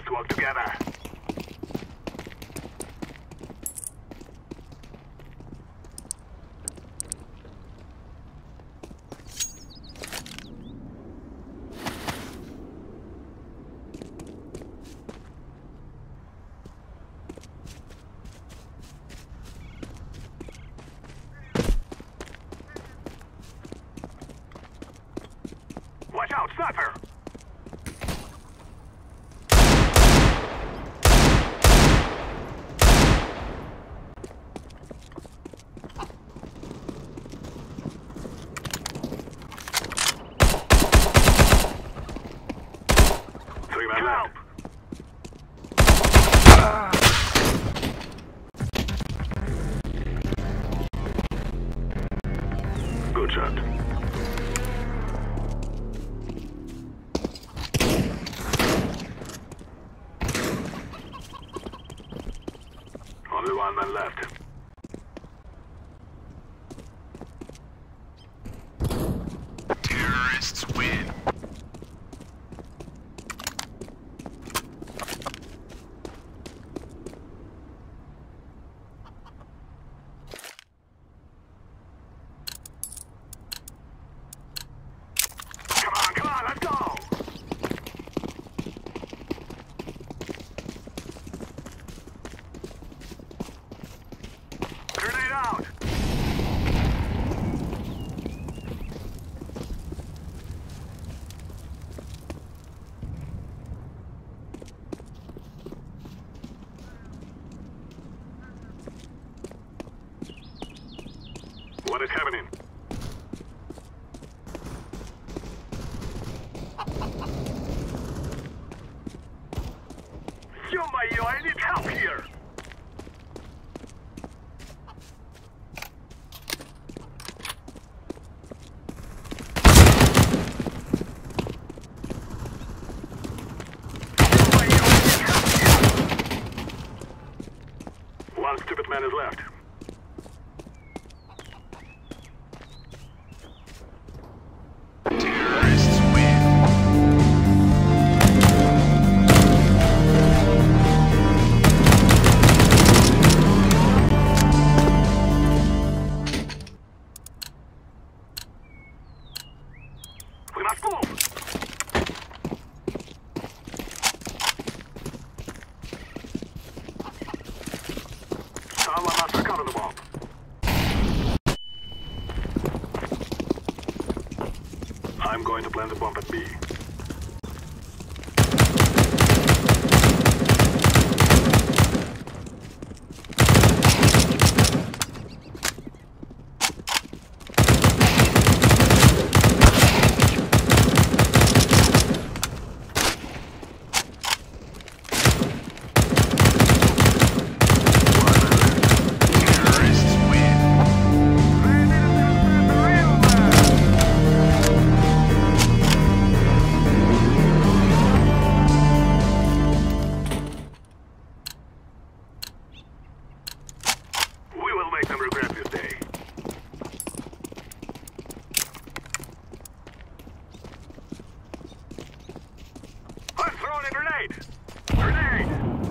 Let's work together. Watch out, sniper! Three men left. Good shot. Only one man left. Terrorists win. Come on, let's go! Grenade out! What is happening? Ё-моё, I need help here! One stupid man is left. Terrorists win. We must move. Someone must recover the bomb. I'm going to plant the bomb at B. Terrorists win. We will make them regret this day. I'm throwing a grenade! Grenade!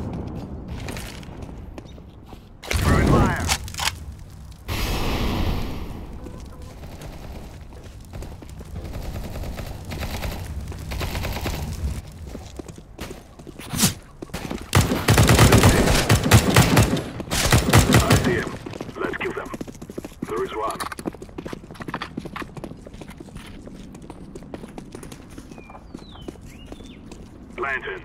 Throwing fire! I see him. Let's kill them. There is one. Planted.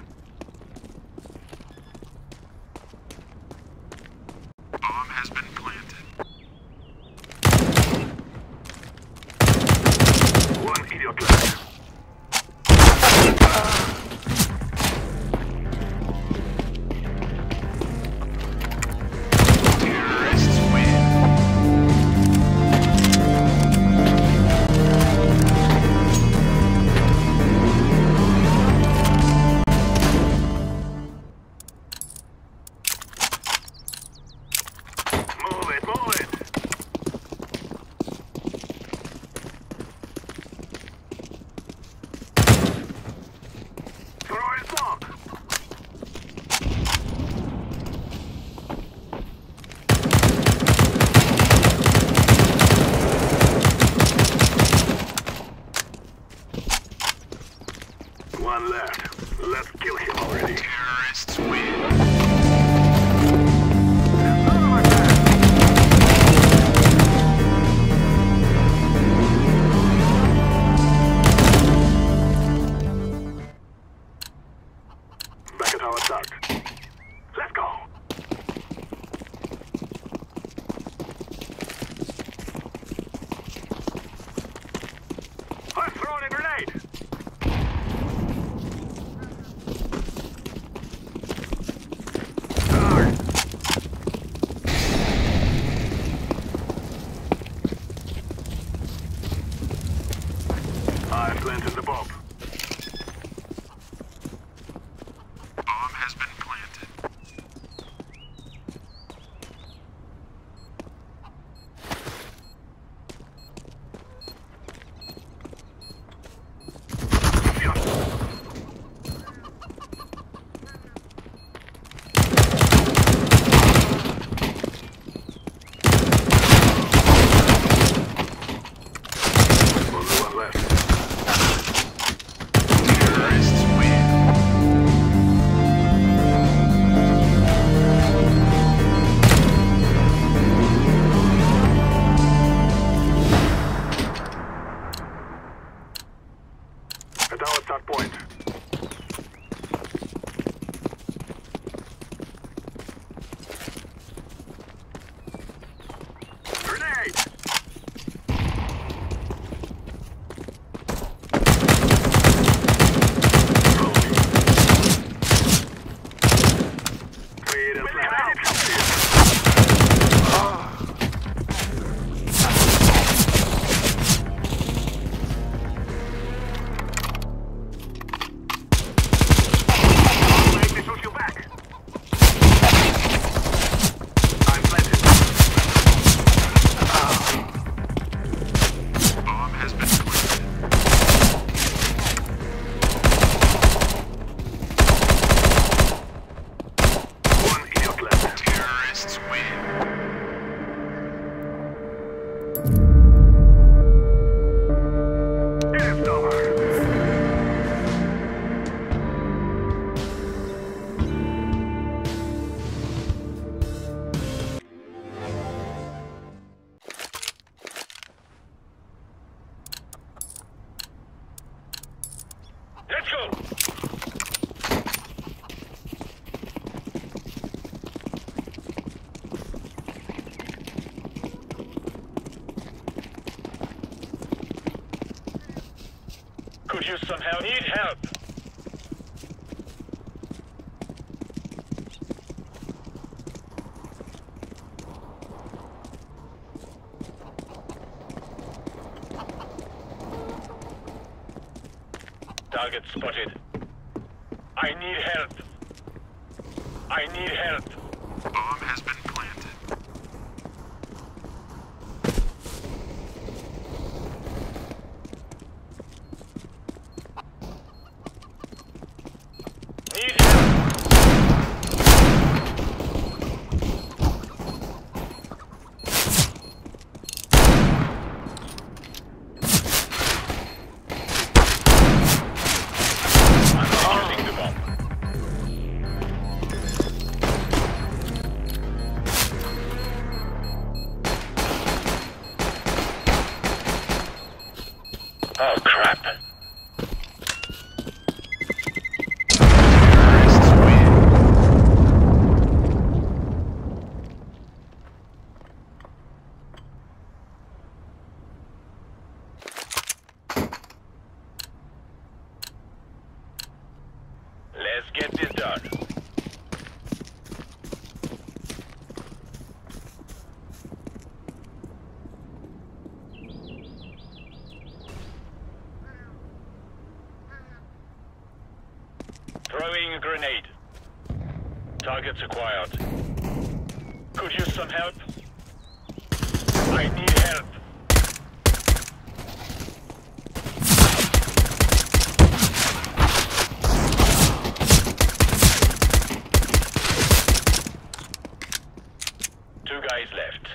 Bomb has been planted. One idiot left. Terrorists win. one left. Let's kill him already. Terrorists win. Back at our start. Let's go. I'm throwing a grenade. I planted the bomb. Bomb has been planted. Only one left. Terrorists win. At our start point. Grenade! Wait a Let me shoot you back. I'm planted. Bomb has been planted. One idiot left. Terrorists win. It's over. Let's go! Could you somehow need help? Target spotted. I need help. I need help. Bomb has been planted. Need help. I'm defusing the bomb. Oh crap. Terrorists win. Let's get this done. Throwing a grenade. Targets acquired. Could use some help? I need help. Two guys left.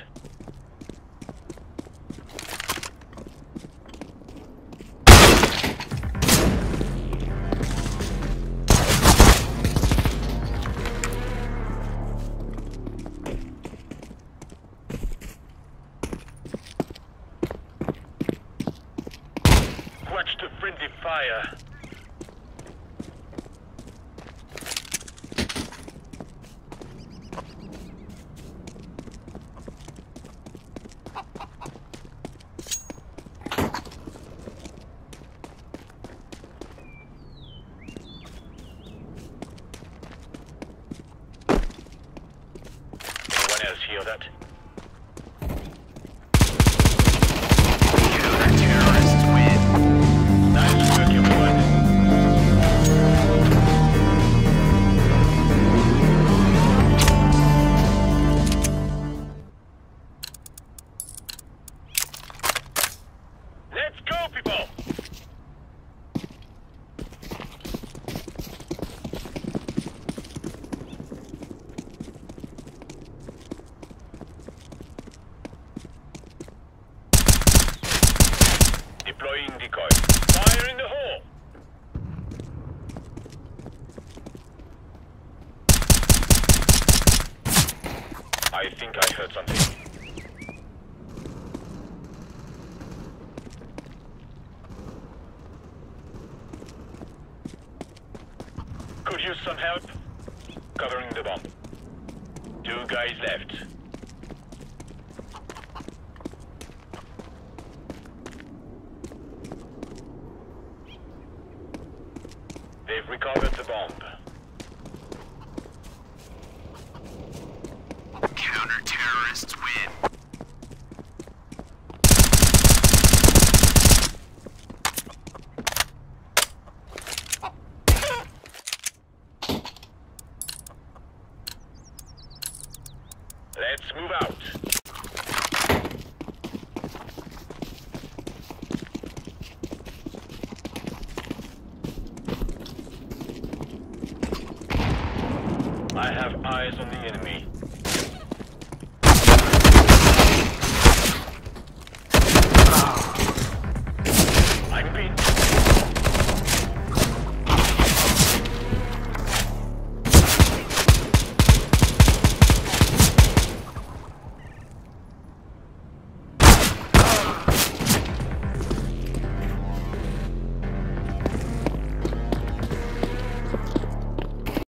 hear that? Counter-terrorists win. Nice work, everyone. Let's go, people! Deploying decoy. Fire in the hole! I think I heard something. Could use some help. Covering the bomb. 2 guys left. They've recovered the bomb. Counter-terrorists win. Let's move out. I have eyes on the enemy.